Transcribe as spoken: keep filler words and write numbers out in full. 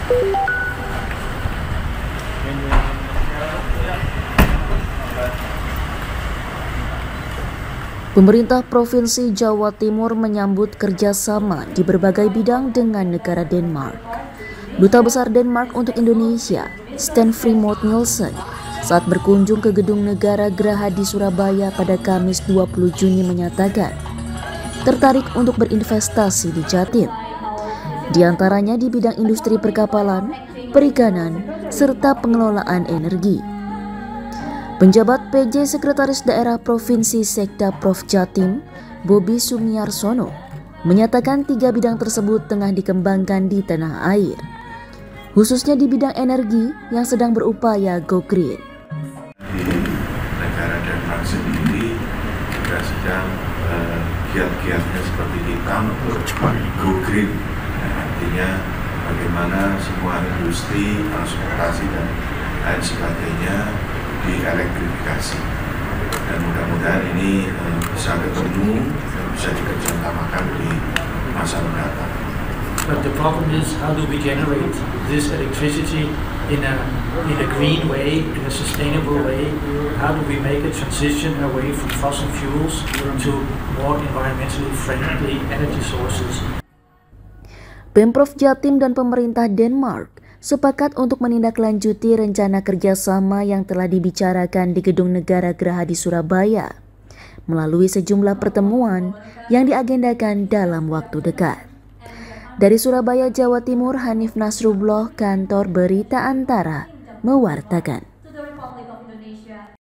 Pemerintah Provinsi Jawa Timur menyambut kerjasama di berbagai bidang dengan negara Denmark. Duta Besar Denmark untuk Indonesia, Sten Frimod Nielsen, saat berkunjung ke Gedung Negara Geraha di Surabaya pada Kamis dua puluh Juni menyatakan tertarik untuk berinvestasi di Jatim, di antaranya di bidang industri perkapalan, perikanan, serta pengelolaan energi. Penjabat P J Sekretaris Daerah Provinsi Sekda Prof Jatim, Bobi Sumiarsono, menyatakan tiga bidang tersebut tengah dikembangkan di tanah air, khususnya di bidang energi yang sedang berupaya go green. Di negara Denmark sendiri juga sedang uh, giat-giatnya seperti kita untuk go green, ya, artinya bagaimana semua industri, transportasi dan lain sebagainya dielektrifikasi, dan mudah-mudahan ini uh, bisa ketemu dan bisa dikerjasamakan di masa mendatang. But the problem is, how do we generate this electricity in a in a green way, in a sustainable way? How do we make a transition away from fossil fuels to more environmentally friendly energy sources? Pemprov Jatim dan pemerintah Denmark sepakat untuk menindaklanjuti rencana kerjasama yang telah dibicarakan di Gedung Negara Geraha di Surabaya melalui sejumlah pertemuan yang diagendakan dalam waktu dekat. Dari Surabaya, Jawa Timur, Hanif Nasrullah, Kantor Berita Antara, mewartakan.